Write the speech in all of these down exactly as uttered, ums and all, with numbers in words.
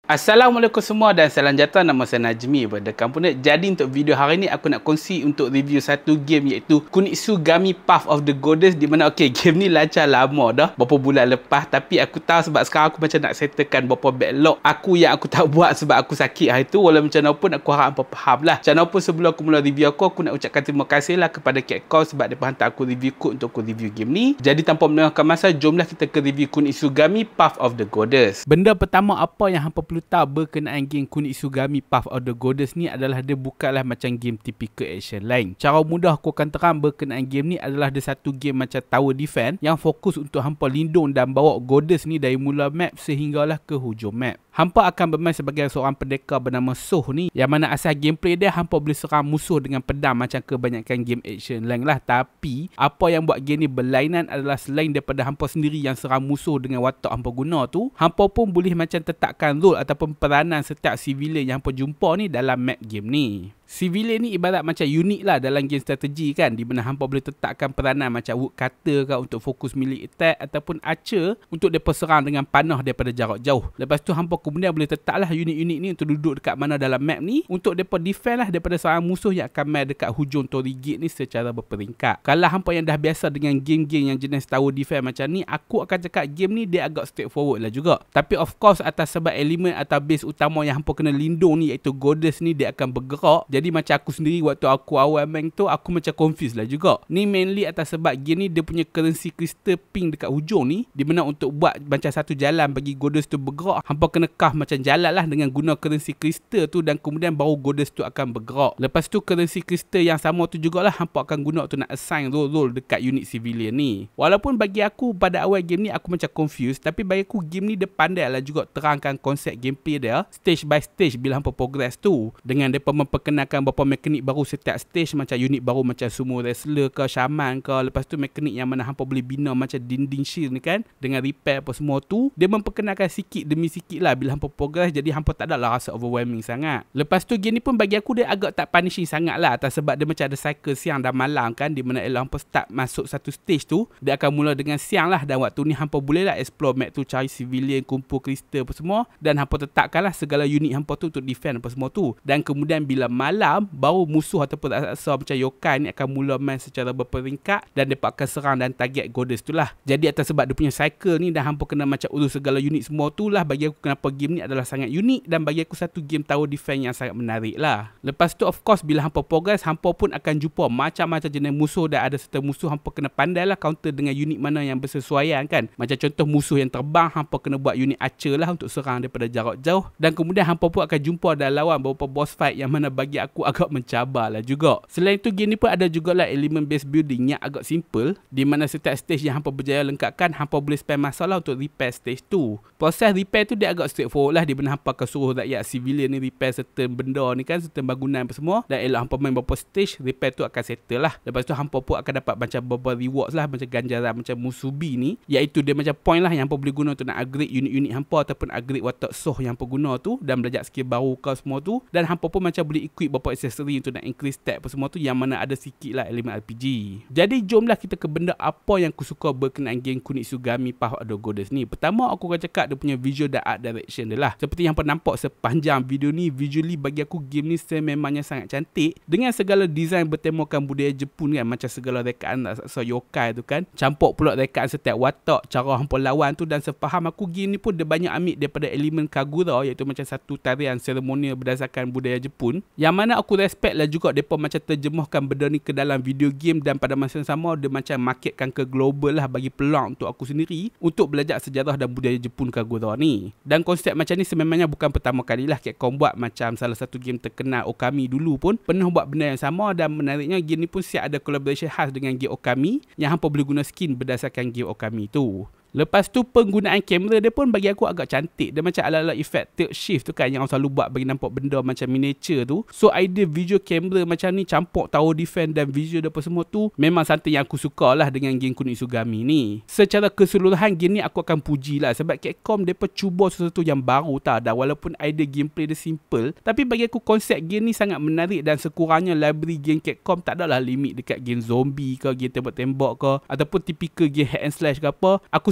Assalamualaikum semua dan salam sejahtera. Nama saya Najmi pada Kampunet. Jadi untuk video hari ni aku nak kongsi untuk review satu game iaitu Kunitsugami Path of the Goddess, di mana okey, game ni lancar lama dah, beberapa bulan lepas, tapi aku tahu sebab sekarang aku macam nak settlekan beberapa backlog aku yang aku tak buat sebab aku sakit hari tu. Walau macam mana pun aku harap hampa faham lah. Macam mana pun sebelum aku mula review aku, aku nak ucapkan terima kasih lah kepada Capcom sebab dia hantar aku review code untuk aku review game ni. Jadi tanpa melengahkan masa, jomlah kita ke review Kunitsugami Path of the Goddess. Benda pertama apa yang hampa perlu tahu berkenaan game Kunitsugami Path of the Goddess ni adalah dia bukanlah macam game typical action lain. Cara mudah aku akan terang berkenaan game ni adalah dia satu game macam tower defense yang fokus untuk hampa lindung dan bawa Goddess ni dari mula map sehinggalah ke hujung map. Hampa akan bermain sebagai seorang pendekar bernama Soh ni, yang mana asal gameplay dia hampa boleh serang musuh dengan pedang macam kebanyakan game action lain lah. Tapi apa yang buat game ni berlainan adalah selain daripada hampa sendiri yang serang musuh dengan watak hampa guna tu, hampa pun boleh macam tetapkan role ataupun peranan setiap civilian yang hampa jumpa ni dalam map game ni. Civilian ni ibarat macam unik lah dalam game strategi kan, di mana hampa boleh tetapkan peranan macam woodcutter ke untuk fokus melee attack, ataupun archer untuk depa serang dengan panah daripada jarak jauh. Lepas tu hampa kemudian boleh tetaplah unit-unit ni untuk duduk dekat mana dalam map ni untuk depa defend lah daripada seorang musuh yang akan main dekat hujung Torii Gate ni secara berperingkat. Kalau hampa yang dah biasa dengan game-game yang jenis tower defense macam ni, aku akan cakap game ni dia agak straightforward lah juga. Tapi of course atas sebab elemen atau base utama yang hampa kena lindung ni iaitu Goddess ni, dia akan bergerak. Jadi macam aku sendiri waktu aku awal main tu, aku macam confused lah juga. Ni mainly atas sebab game ni dia punya currency crystal pink dekat hujung ni, di mana untuk buat macam satu jalan bagi Goddess tu bergerak, hampa kena kah macam jalan lah dengan guna currency crystal tu, dan kemudian baru Goddess tu akan bergerak. Lepas tu currency crystal yang sama tu jugalah hampa akan guna tu nak assign role-role dekat unit civilian ni. Walaupun bagi aku pada awal game ni aku macam confused, tapi bagi aku game ni dia pandai lah juga terangkan konsep gameplay dia stage by stage bila hampa progress tu, dengan depa memperkenalkan beberapa mekanik baru setiap stage, macam unit baru macam sumo wrestler ke shaman ke. Lepas tu mekanik yang mana hampa boleh bina macam dinding shield ni kan, dengan repair apa semua tu, dia memperkenalkan sikit demi sikit lah bila hampa progress. Jadi hampa tak adalah rasa overwhelming sangat. Lepas tu game ni pun bagi aku dia agak tak punishing sangat lah, atas sebab dia macam ada cycle siang dan malam kan, di mana elok hampa start masuk satu stage tu, dia akan mula dengan siang lah, dan waktu ni hampa boleh lah explore map tu, cari civilian, kumpul kristal apa semua, dan hampa tetapkan lah segala unit hampa tu untuk defend apa semua tu. Dan kemudian bila malam, baru musuh ataupun raksasa macam yokai ni akan mula main secara berperingkat, dan mereka akan serang dan target Goddess tu lah. Jadi atas sebab dia punya cycle ni, dan hampa kena macam urus segala unit semua tu lah, bagi aku kenapa game ni adalah sangat unik, dan bagi aku satu game tower defense yang sangat menarik lah. Lepas tu of course bila hampa progress, hampa pun akan jumpa macam-macam jenis musuh, dan ada serta musuh hampa kena pandai lah counter dengan unit mana yang bersesuaian kan. Macam contoh musuh yang terbang, hampa kena buat unit archer lah untuk serang daripada jarak jauh, dan kemudian hampa pun akan jumpa dan lawan beberapa boss fight yang mana bagi aku agak mencabar lah juga. Selain tu game ni pun ada jugalah elemen base building yang agak simple, di mana setiap stage yang hampa berjaya lengkapkan, hampa boleh spend masa lah untuk repair stage tu. Proses repair tu dia agak straightforward lah, di mana hampa akan suruh rakyat civilian ni repair certain benda ni kan, certain bangunan apa semua, dan elok hampa main beberapa stage, repair tu akan settle lah. Lepas tu hampa pun akan dapat macam beberapa rewards lah, macam ganjaran macam musubi ni, iaitu dia macam point lah yang hampa boleh guna untuk nak upgrade unit-unit hampa ataupun upgrade watak Soh yang hampa guna tu, dan belajar skill baru ke semua tu. Dan hampa pun macam boleh equip beberapa accessory untuk nak increase stat apa semua tu, yang mana ada sikit lah elemen R P G. Jadi jomlah kita ke benda apa yang aku suka berkenaan game Kunitsugami Path of the Goddess ni. Pertama aku akan cakap dia punya visual dan art direction dia lah. Seperti yang pernah nampak sepanjang video ni, visually bagi aku game ni sememangnya sangat cantik, dengan segala design bertemakan budaya Jepun kan, macam segala rekaan raksasa yokai tu kan, campur pula rekaan setiap watak, cara hampa lawan tu, dan sepaham aku game ni pun dia banyak ambil daripada elemen Kagura, iaitu macam satu tarian seremonial berdasarkan budaya Jepun, yang mana aku respect lah juga mereka macam terjemahkan benda ni ke dalam video game, dan pada masa yang sama dia macam marketkan ke global lah, bagi peluang untuk aku sendiri untuk belajar sejarah dan budaya Jepun Kagura ni. Dan konsep macam ni sememangnya bukan pertama kali lah Capcom buat, macam salah satu game terkenal Okami dulu pun pernah buat benda yang sama, dan menariknya game ni pun siap ada collaboration khas dengan game Okami, yang hampa boleh guna skin berdasarkan game Okami tu. Lepas tu penggunaan kamera dia pun bagi aku agak cantik. Dia macam ala-ala effect tilt shift tu kan, yang orang selalu buat bagi nampak benda macam miniature tu. So idea visual kamera macam ni campur tower defense dan visual apa semua tu, memang something yang aku suka lah dengan game Kunitsugami ni. Secara keseluruhan game ni aku akan puji lah, sebab Capcom mereka cuba sesuatu yang baru tak, dan walaupun idea gameplay dia simple, tapi bagi aku konsep game ni sangat menarik, dan sekurangnya library game Capcom tak adalah limit dekat game zombie ke, game tembak-tembak ke, ataupun typical game hack and slash ke apa. Aku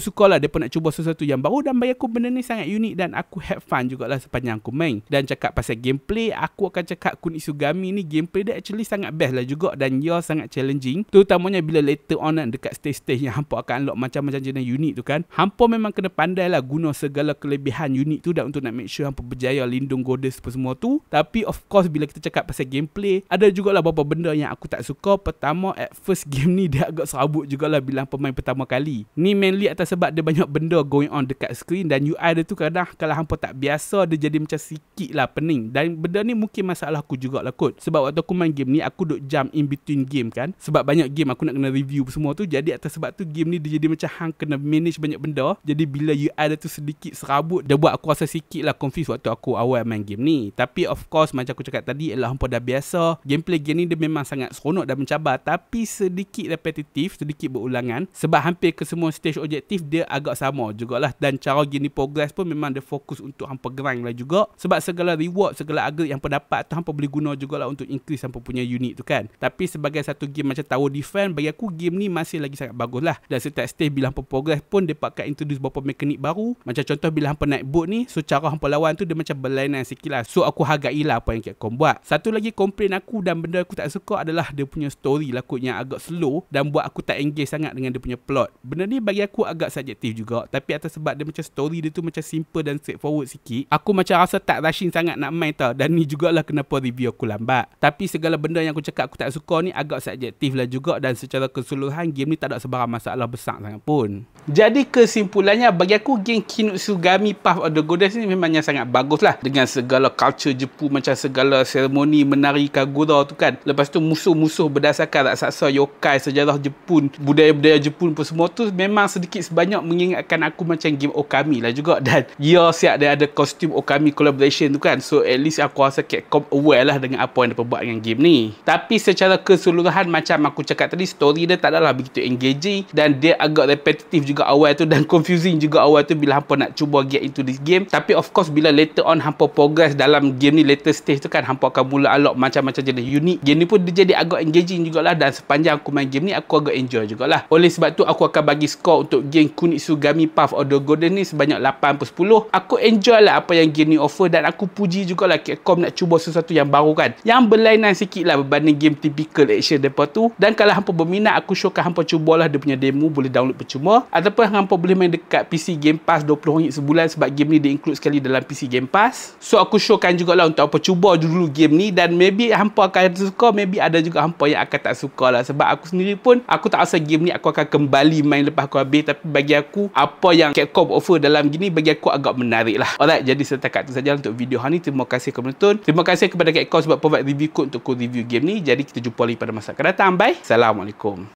suka lah mereka nak cuba sesuatu yang baru, dan bagi aku benda ni sangat unik dan aku have fun jugalah sepanjang aku main. Dan cakap pasal gameplay, aku akan cakap Kunitsugami ni gameplay dia actually sangat best lah juga, dan ia sangat challenging, terutamanya bila later on kan, dekat stage-stage yang hampa akan unlock macam-macam jenis unit tu kan. Hampa memang kena pandai lah guna segala kelebihan unit tu dan untuk nak make sure hampa berjaya lindung goddess apa semua tu. Tapi of course bila kita cakap pasal gameplay, ada jugalah beberapa benda yang aku tak suka. Pertama, at first game ni dia agak serabut jugalah bila hampa main pertama kali. Ni mainly atas sebab dia banyak benda going on dekat screen, dan U I dia tu kadang kalau hampa tak biasa dia jadi macam sikit lah pening. Dan benda ni mungkin masalah aku jugalah kot, sebab waktu aku main game ni aku duk jump in between game kan, sebab banyak game aku nak kena review semua tu. Jadi atas sebab tu game ni dia jadi macam hang kena manage banyak benda. Jadi bila U I dia tu sedikit serabut, dia buat aku rasa sikit lah confused waktu aku awal main game ni. Tapi of course macam aku cakap tadi, ialah hampa dah biasa. Gameplay game ni dia memang sangat seronok dan mencabar, tapi sedikit repetitif, sedikit berulangan, sebab hampir ke semua stage objektif dia agak sama jugalah. Dan cara game ni progress pun memang dia fokus untuk hampa grind lah juga, sebab segala reward, segala upgrade yang hampa dapat tu hampa boleh guna jugalah untuk increase hampa punya unit tu kan. Tapi sebagai satu game macam Tower Defense, bagi aku game ni masih lagi sangat bagus lah. Dan setiap stage bila hampa progress pun dia akan introduce beberapa mekanik baru. Macam contoh bila hampa naik boat ni, so cara hampa lawan tu dia macam berlainan sikit lah. So aku hargai lah apa yang Capcom buat. Satu lagi komplain aku dan benda aku tak suka adalah dia punya story lah kot, yang agak slow dan buat aku tak engage sangat dengan dia punya plot. Benda ni bagi aku agak subjektif juga, tapi atas sebab dia macam story dia tu macam simple dan straightforward sikit, aku macam rasa tak rushing sangat nak main tau. Dan ni jugalah kenapa review aku lambat. Tapi segala benda yang aku cakap aku tak suka ni agak subjektif lah juga, dan secara keseluruhan game ni tak ada sebarang masalah besar sangat pun. Jadi kesimpulannya, bagi aku game Kunitsugami Path of the Goddess ni memangnya sangat bagus lah, dengan segala culture Jepun, macam segala seremoni menari Kagura tu kan. Lepas tu musuh-musuh berdasarkan raksasa, yokai, sejarah Jepun, budaya-budaya Jepun pun semua tu memang sedikit sebanyak mengingatkan aku macam game Okami lah juga. Dan ya siap dia ada kostum Okami collaboration tu kan, so at least aku rasa Capcom aware lah dengan apa yang dia buat dengan game ni. Tapi secara keseluruhan macam aku cakap tadi, story dia tak adalah begitu engaging, dan dia agak repetitif juga awal tu, dan confusing juga awal tu bila hampa nak cuba get into this game. Tapi of course bila later on hampa progress dalam game ni, later stage tu kan, hampa akan mula unlock macam-macam jenis unit. Game ni pun dia jadi agak engaging jugalah, dan sepanjang aku main game ni aku agak enjoy jugalah. Oleh sebab tu aku akan bagi skor untuk game Kunitsugami Path of the Goddess ni sebanyak lapan per sepuluh. Aku enjoy lah apa yang game ni offer, dan aku puji jugalah Capcom nak cuba sesuatu yang baru kan, yang berlainan sikit lah berbanding game typical action mereka tu. Dan kalau hampa berminat, aku syorkan hampa cubalah dia punya demo, boleh download percuma, ataupun hampa boleh main dekat P C Game Pass dua puluh ringgit sebulan, sebab game ni dia include sekali dalam P C Game Pass. So aku syorkan jugalah untuk hampa cuba dulu game ni, dan maybe hampa akan suka, maybe ada juga hampa yang akan tak suka lah. Sebab aku sendiri pun aku tak rasa game ni aku akan kembali main lepas aku habis, tapi bagi aku apa yang Capcom offer dalam gini bagi aku agak menarik lah. Alright, jadi setakat tu saja untuk video hari ni. Terima kasih kepada penonton, terima kasih kepada Capcom sebab provide review code untuk aku review game ni. Jadi kita jumpa lagi pada masa akan datang. Bye, Assalamualaikum.